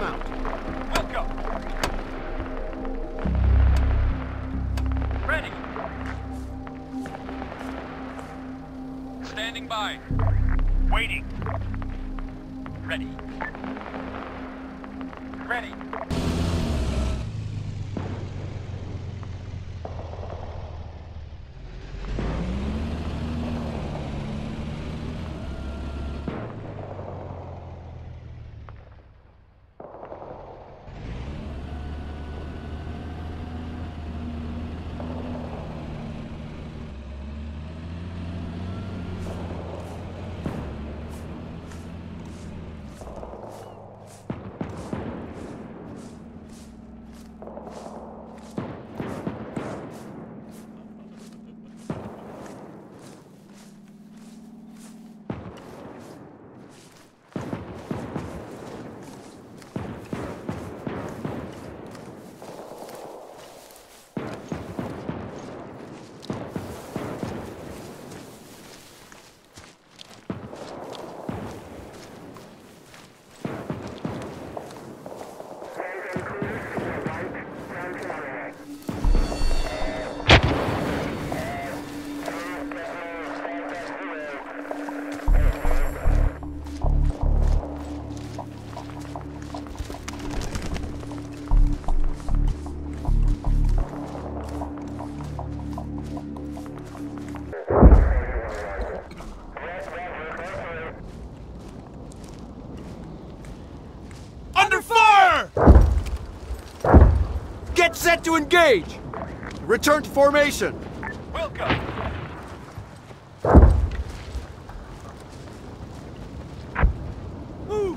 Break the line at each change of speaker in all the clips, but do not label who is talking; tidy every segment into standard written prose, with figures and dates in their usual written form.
dismount.
Welcome. Ready. Standing by. Waiting. Ready. Ready.
Get set to engage! Return to formation!
Welcome!
Move!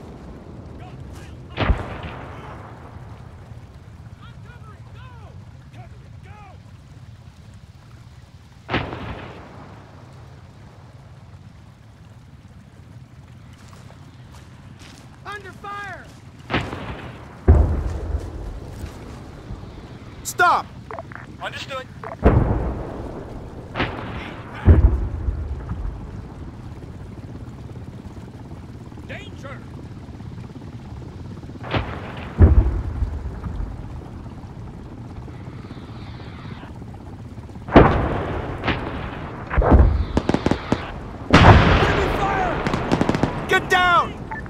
Under fire! Stop!
Understood. Danger!
Enemy fire! Get down!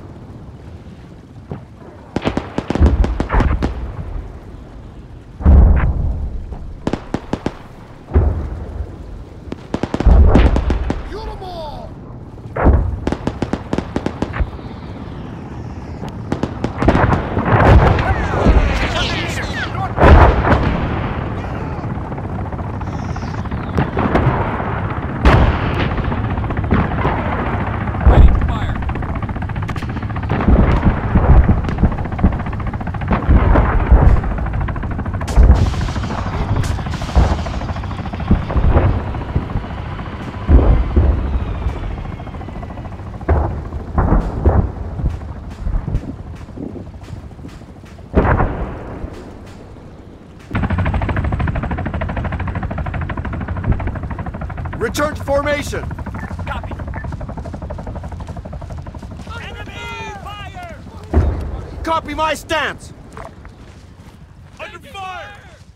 Return to formation!
Copy. Enemy fire!
Copy my stance!
Under fire!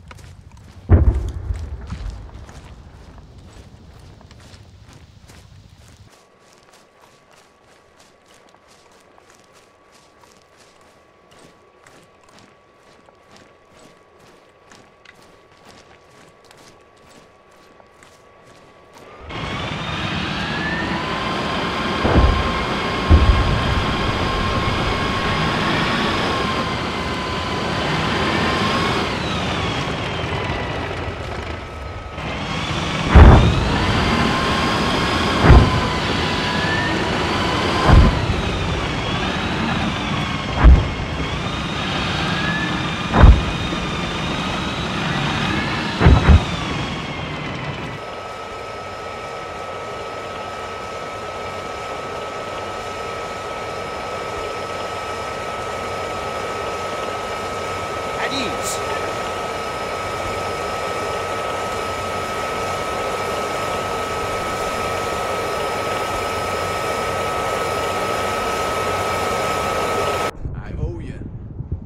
At ease! I owe you.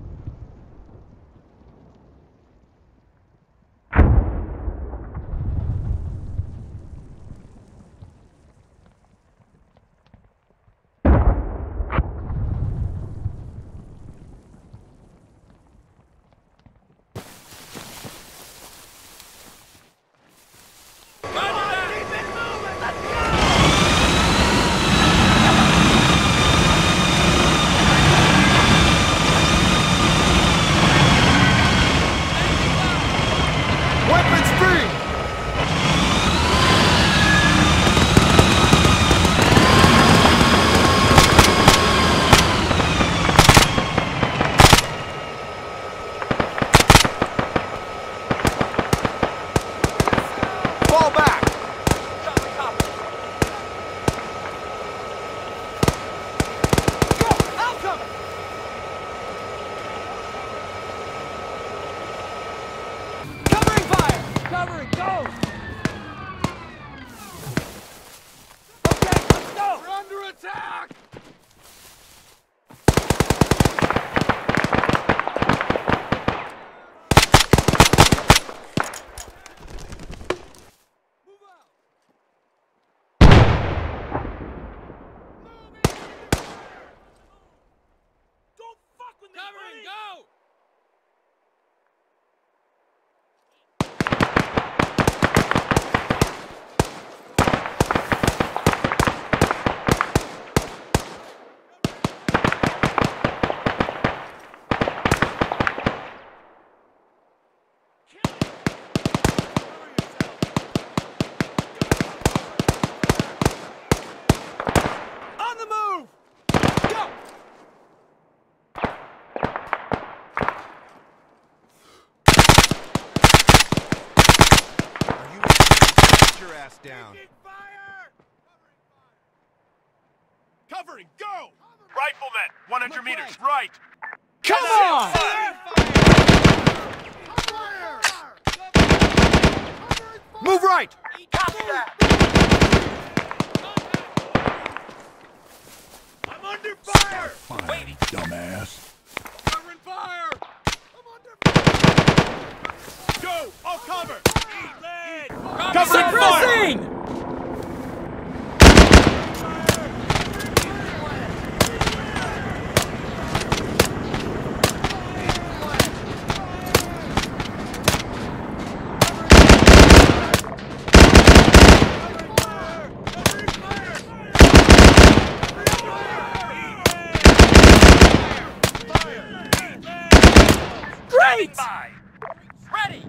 covering, go! Okay, let's go!
We're under attack!
Covering, go!
On the move! Go!
Are you ready? Get your ass down.
Fire! Covering, go!
Rifleman, 100 meters, right!
Come
on!
Move right!
Copy that!
I'm under fire!
Waiting.
Dumbass.
Covering fire! I'm under fire! Go! I'll cover! Covering fire!
Great! Ready!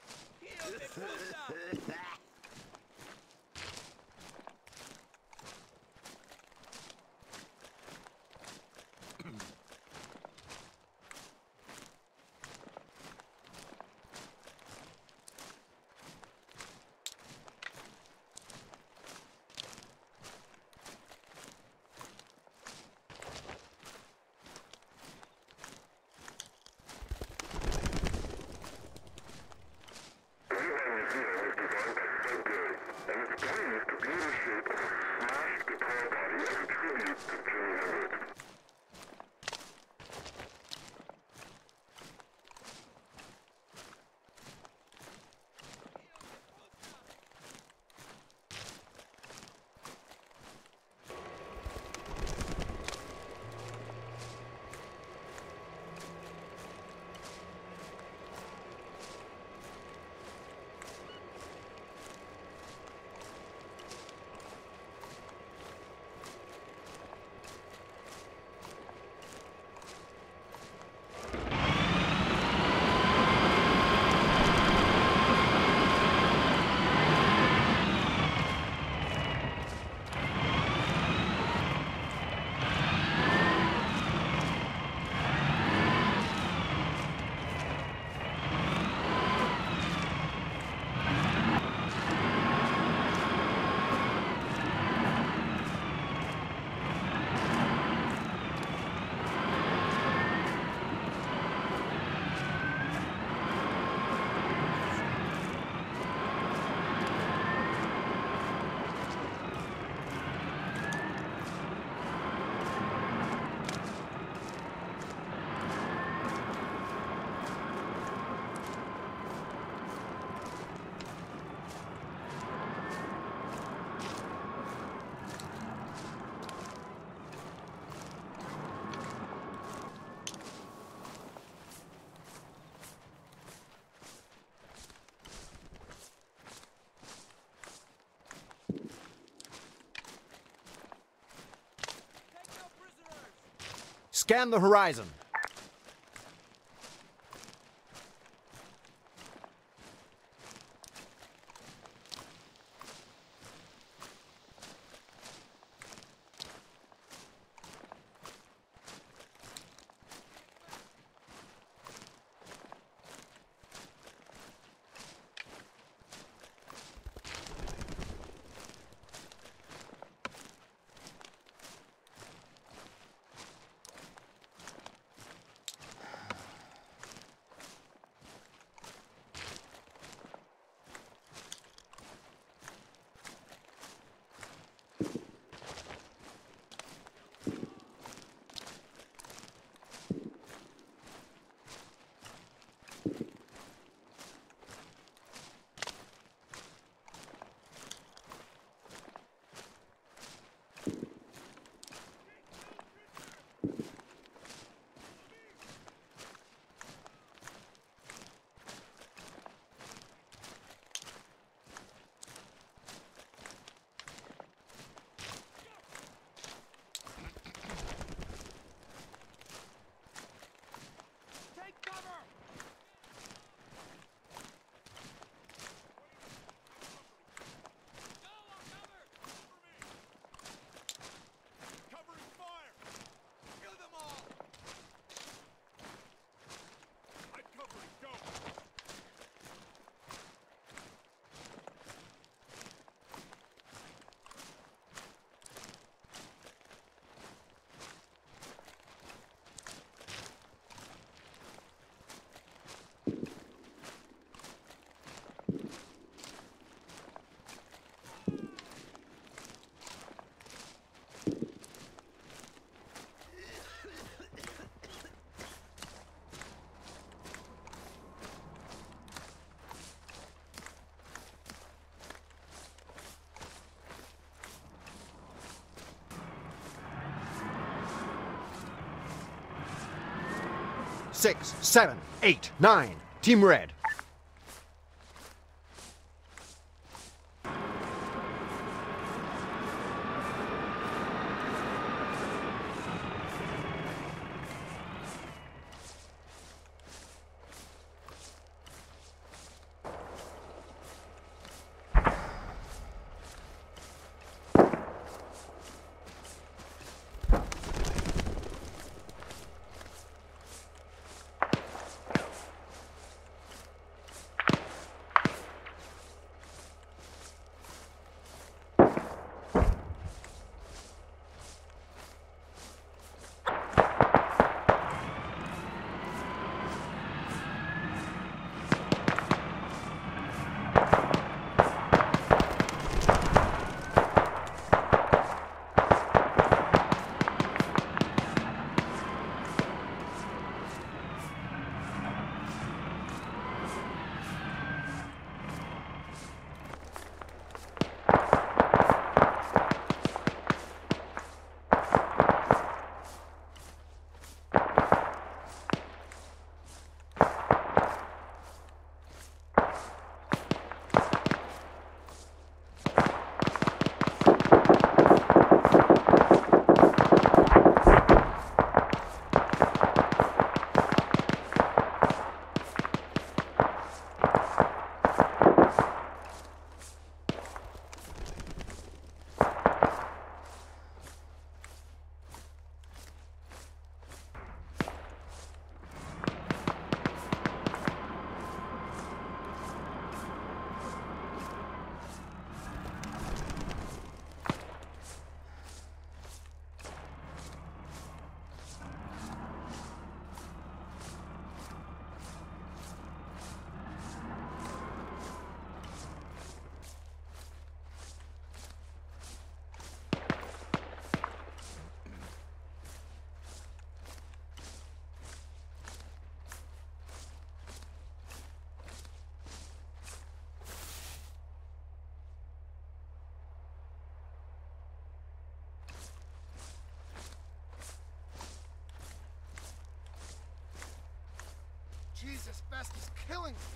Scan the horizon. 6, 7, 8, 9. Team Red.
Jesus, Best is killing me.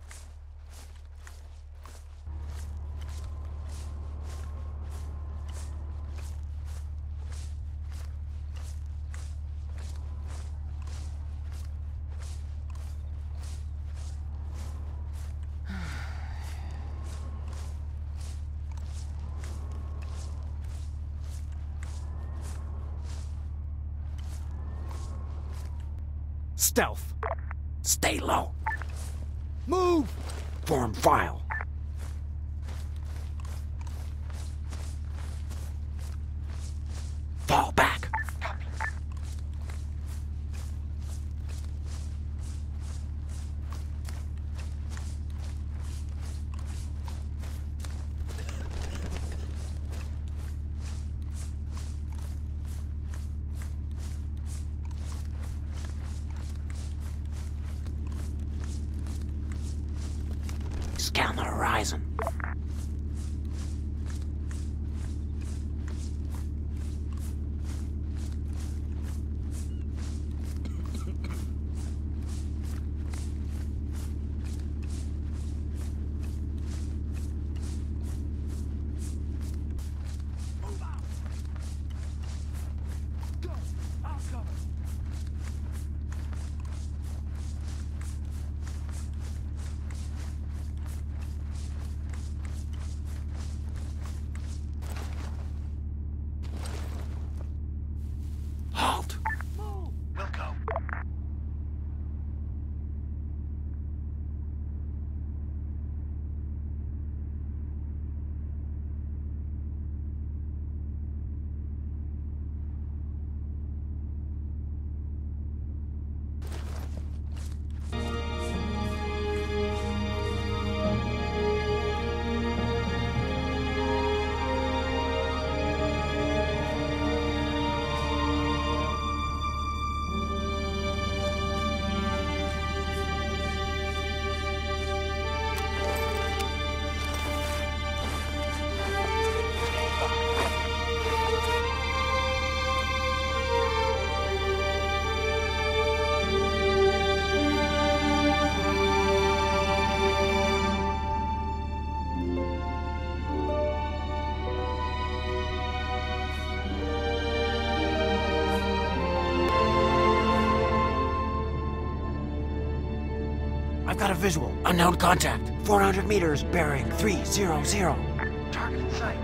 Stealth. Stay low.
Move!
Form file. Fall back. Scan the horizon.
I've got a visual. Unknown contact. 400 meters, bearing 300.
Target in sight.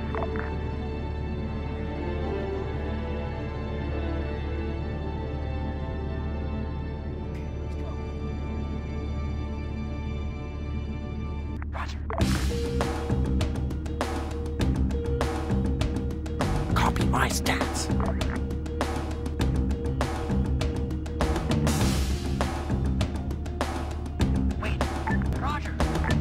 Roger.
Copy my stats.
Wait. Roger.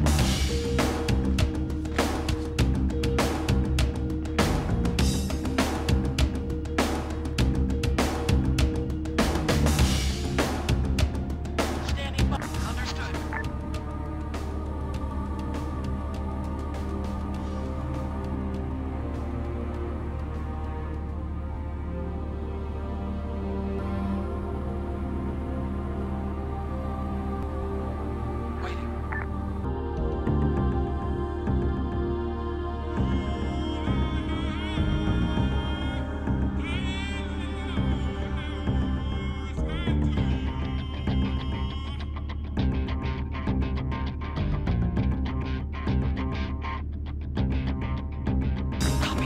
Standing by. Understood. Waiting. Copy.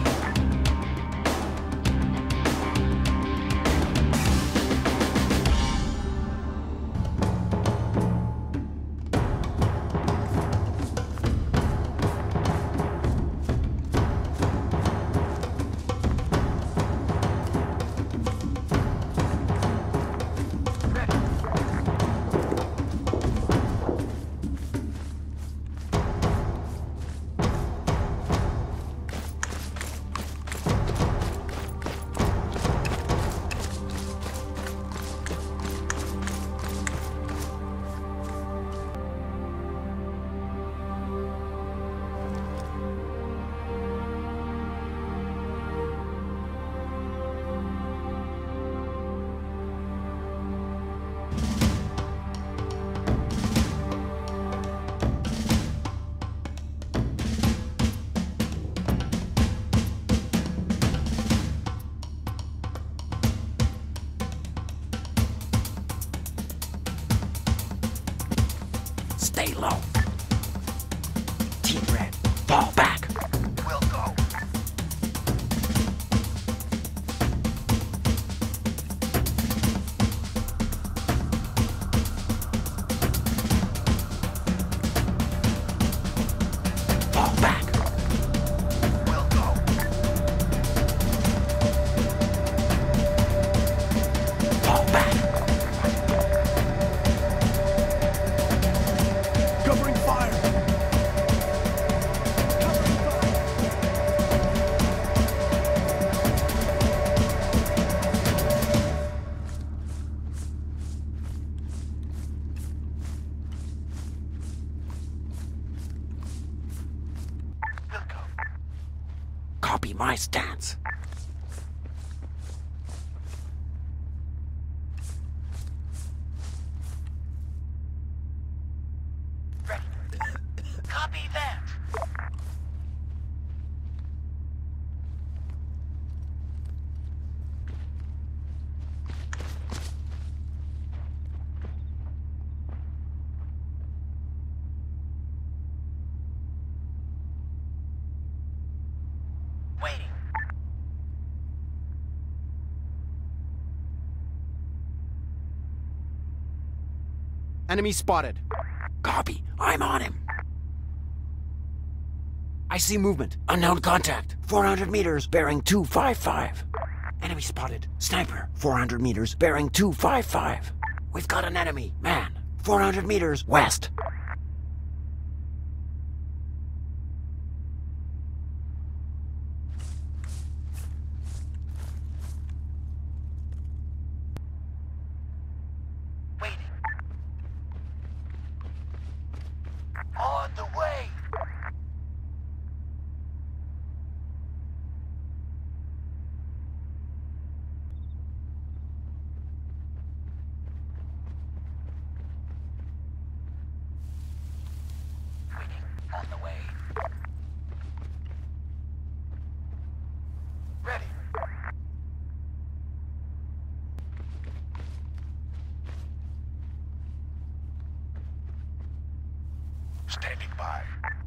Ready.
Stay low. Team Red, fall back.
We'll go.
Fall back.
We'll go.
Fall back.
Covering fire!
We'll go.
Copy my stance.
Ready. Copy that. Waiting.
Enemy spotted.
Copy. I'm on him. I see movement. Unknown contact. 400 meters, bearing 255. Enemy spotted. Sniper. 400 meters, bearing 255. We've got an enemy. Man. 400 meters, west.
Waiting. On the way. Standing by.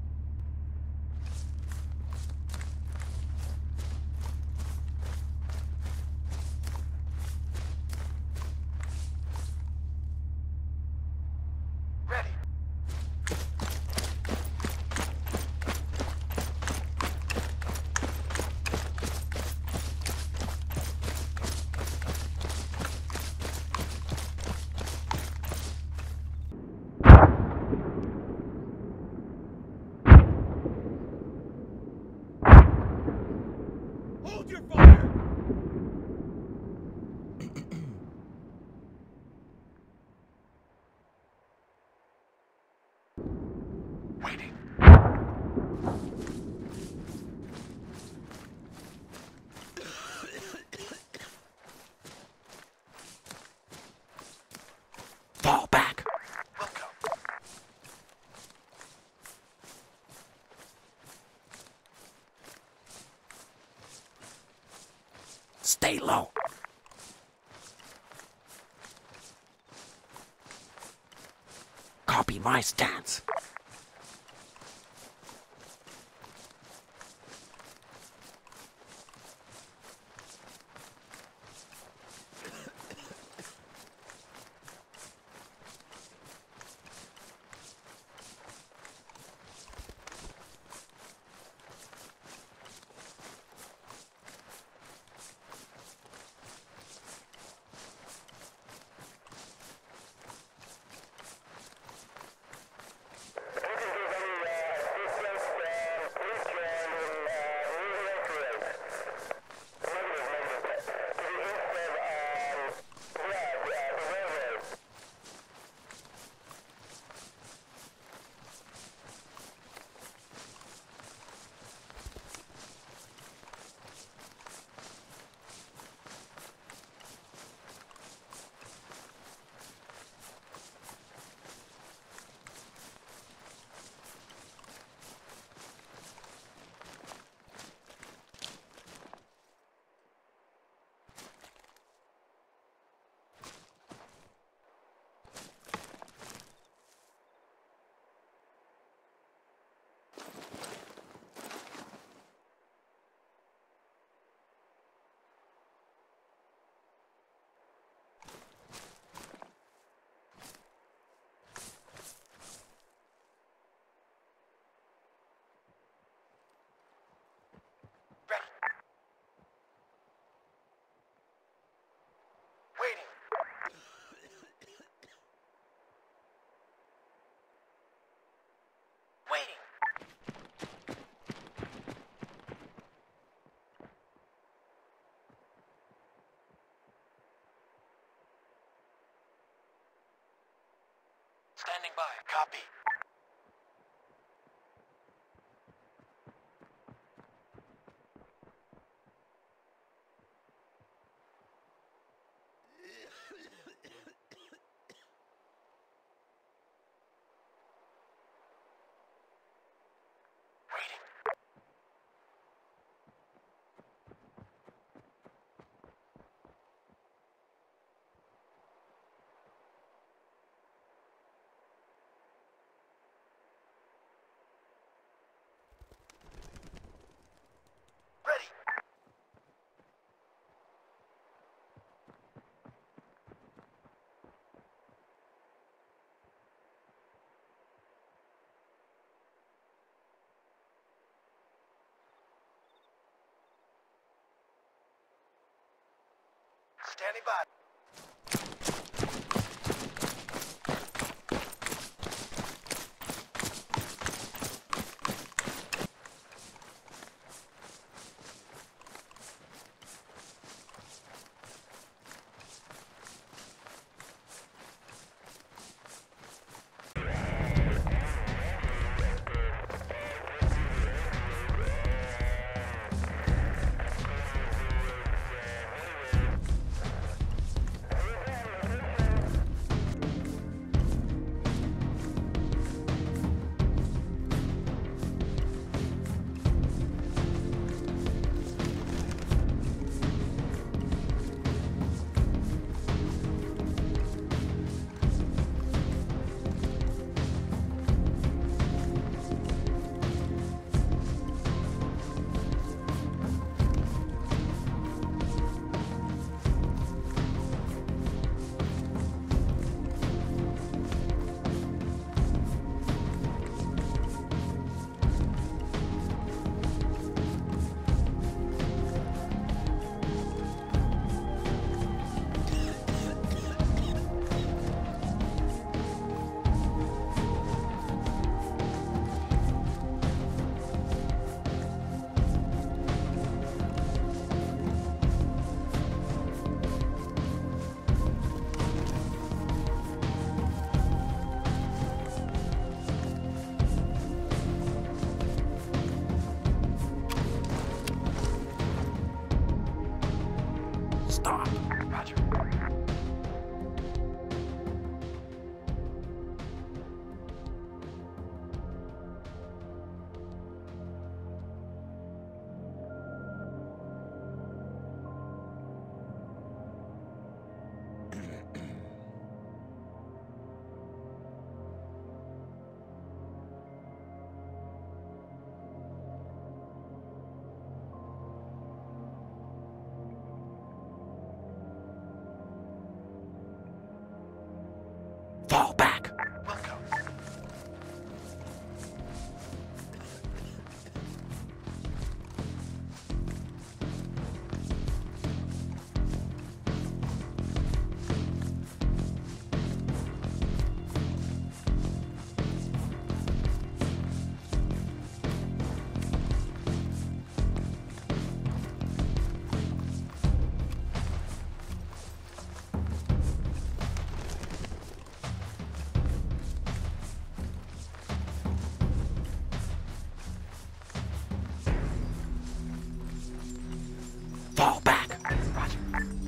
Ready.
Hold your fire!
Waiting.
Fall back.
Will go.
Stay low. Copy my stance.
Ready. Waiting. Waiting. Standing by. Copy. Waiting. Ready. Standing by.
Fall back.
We'll go.
Fall back.
Roger.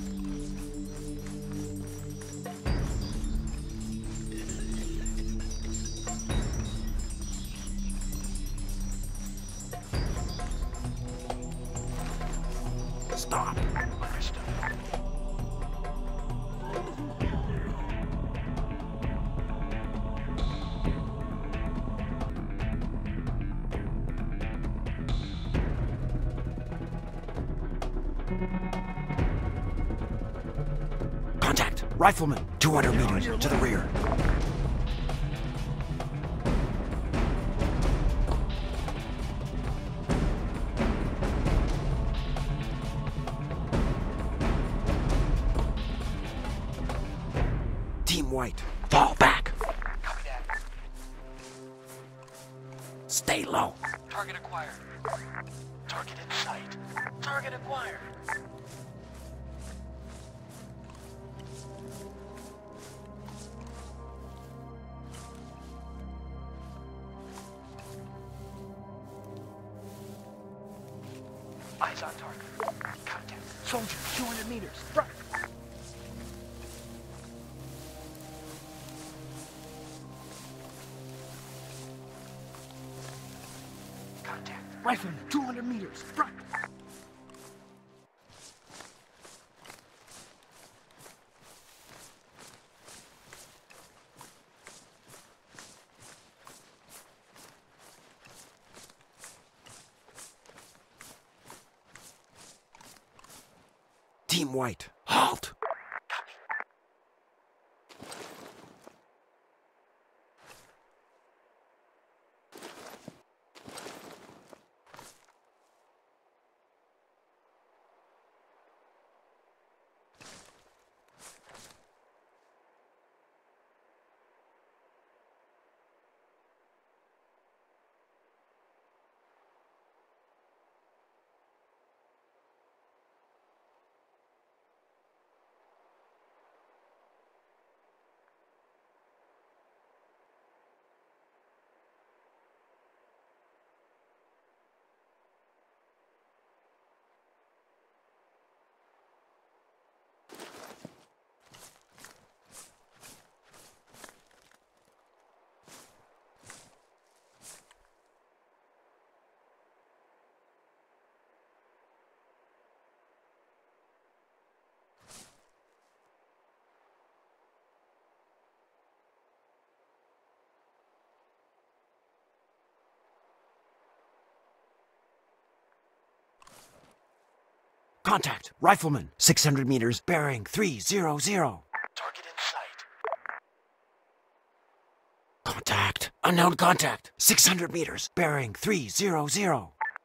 Stop.
Understood.
Contact. Rifleman. 200 meters to the rear. Team White. Fall back.
Copy that.
Stay low.
Target acquired. Target in sight. Target acquired. Eyes on target. Contact. Soldier, 200 meters. Front. Contact. Rifleman, 200 meters. Front.
Team White. Halt.
Copy.
Contact. Rifleman. 600 meters. Bearing 300.
Target in sight.
Contact. Unknown contact. 600 meters. Bearing 300.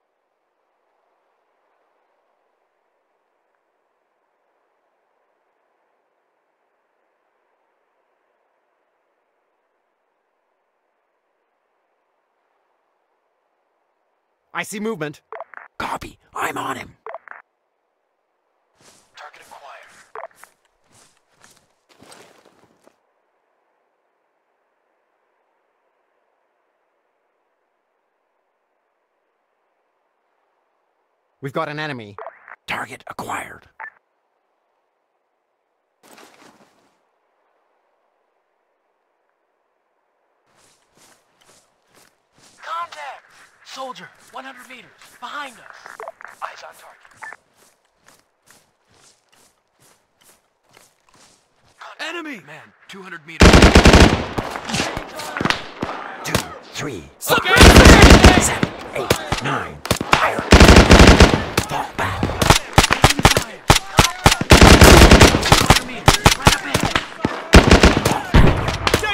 I see movement.
Copy. I'm on him.
Target acquired.
We've got an enemy.
Target acquired.
Contact! Soldier, 100 meters. Behind us. Eyes on target. Contact.
Enemy!
Man, 200 meters.
2, 3,
Okay.
7, 8, 9. Fire. Fall back.
Fire. 200 meters. Right up ahead.
Stay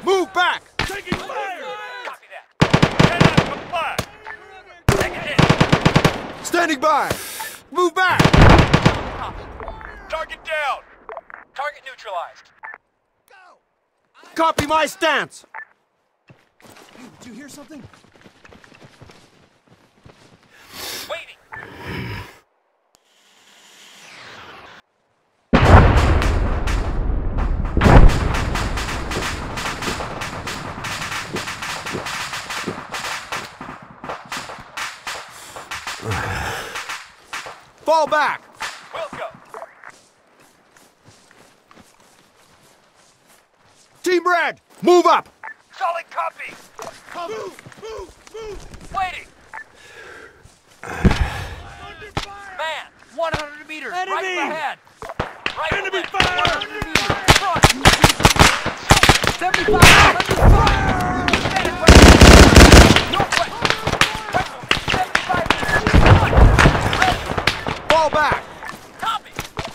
Move back!
Taking fire! Copy that. 10 out of 5. Take it in.
Standing by! Move back!
Copy. Target down. Target neutralized.
Copy my stance!
Hey, did you hear something?
Waiting.
Fall back!
We'll go.
Team Red, move up!
Solid copy.
Move!
Waiting. Man, 100 meters.
Enemy!
Right ahead. Right
Enemy
ahead.
fire!
100 meters. Front. 75. Enemy fire! Northwest. Right. 75 meters. Front.
Fall back!
Copy.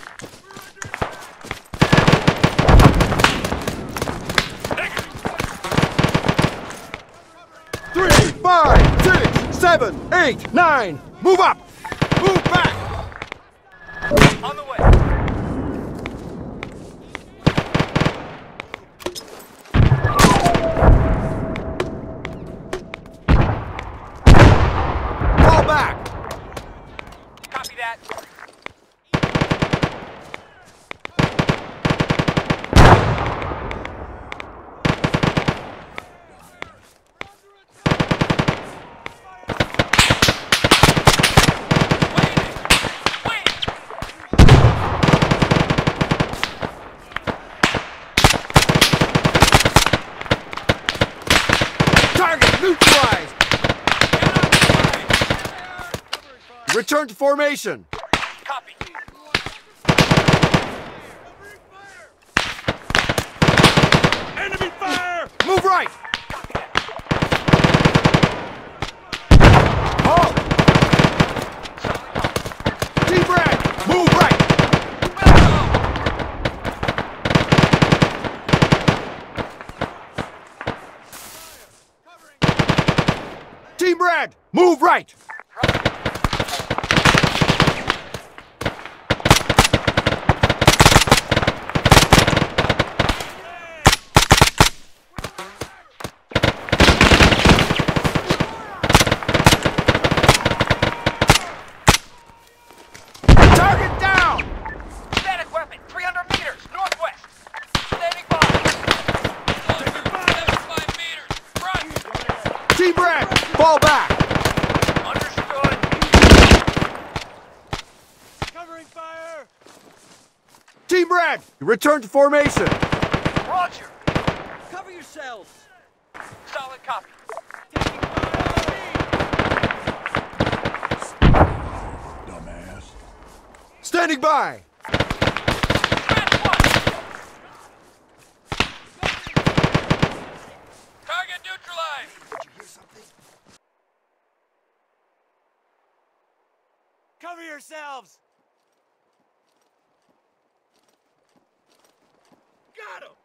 3, 5, 6, 7, 8, 9! Move up! Move back!
On the way.
Fall back!
Copy that.
Target neutralized! Return to formation!
Copy.
Enemy fire!
Move right! Halt! Team Red, move right! Team Red, move right! Target down!
Static weapon, 300 meters, northwest. Standing by. 75 meters, front.
Team Red, fall back!
Understood.
Covering fire!
Team Red, return to formation!
Roger.
Cover yourselves!
Solid copy.
Dumbass.
Standing by!
Advance one. Target neutralized.
Did you hear something?
Cover yourselves! Got him!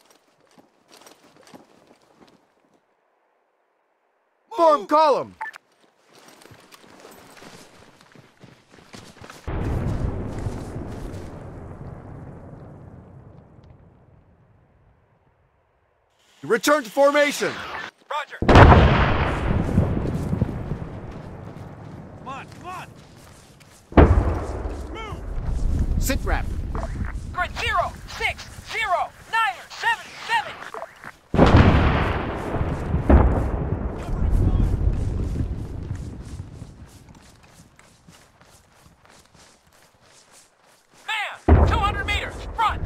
Form column! Return to formation!
Roger.
Come on! Move!
Sit rep.
Grid 0, 6, 0, 9, 7, 7. Man, 200 meters, front.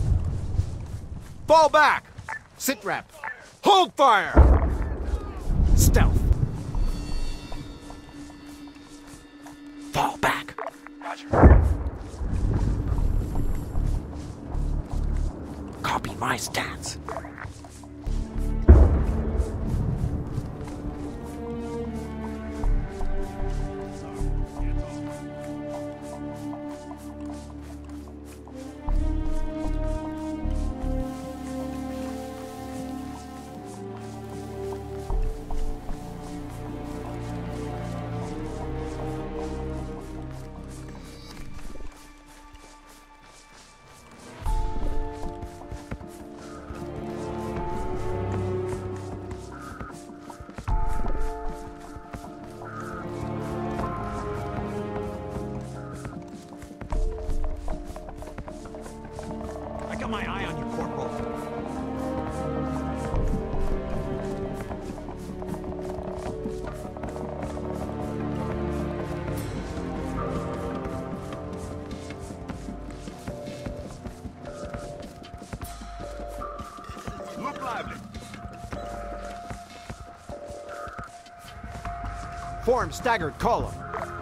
Fall back! Sit rep. Hold fire! Stealth. Fall back.
Roger.
Copy my stance.
lively.
Form staggered column.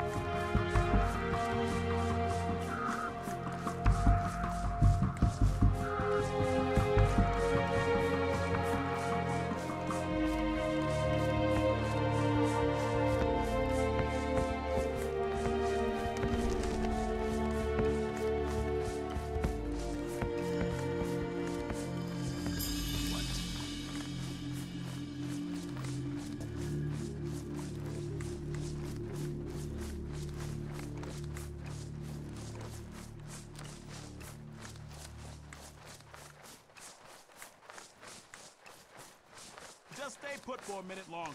Just stay put for a minute longer.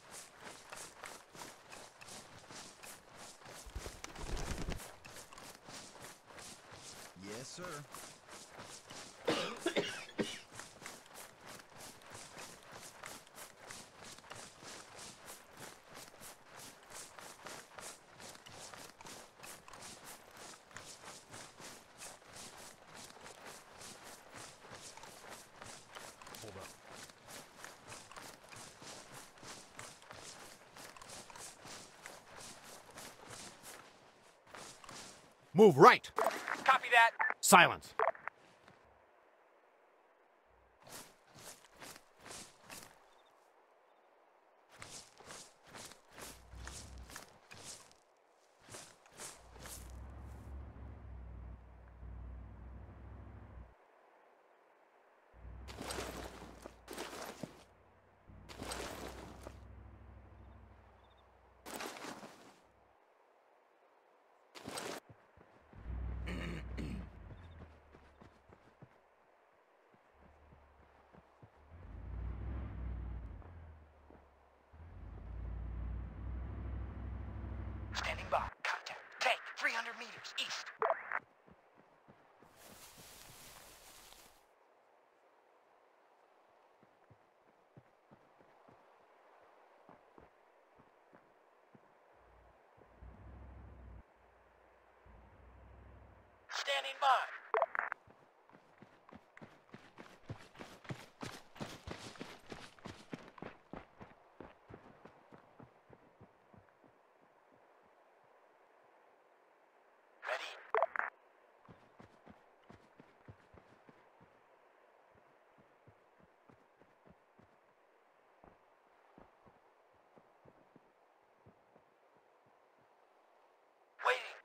Yes, sir.
Hold up.
Move right.
Copy that.
Silence.
Standing by. Contact. Tank, 300 meters east. Standing by. Ready? Waiting.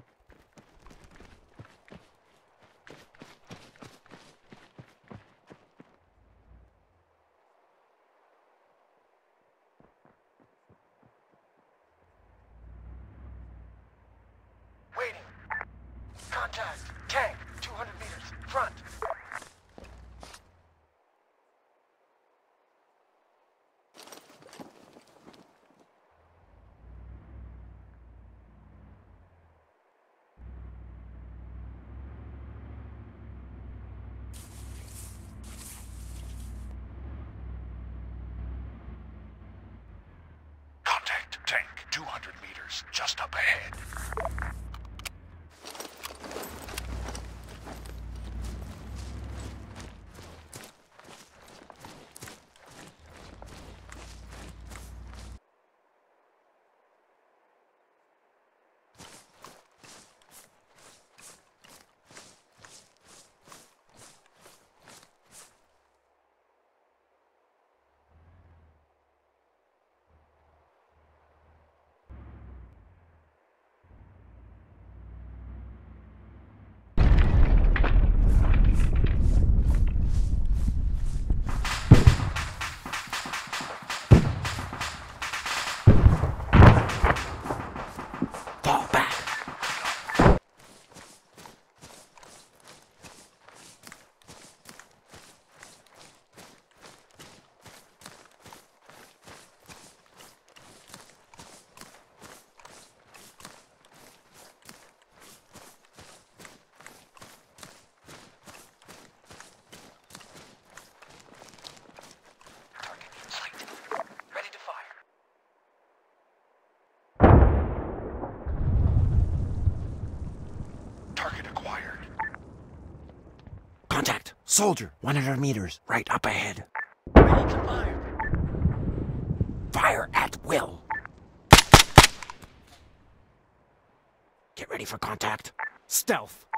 Waiting. Contact. Tank, 200 meters. Front. Contact. Tank, 200 meters. Just up ahead.
Fall back.
Target in sight. Ready to fire. Target acquired.
Contact. Soldier, 100 meters, right up ahead.
Ready to fire.
Fire at will. Get ready for contact.
Stealth.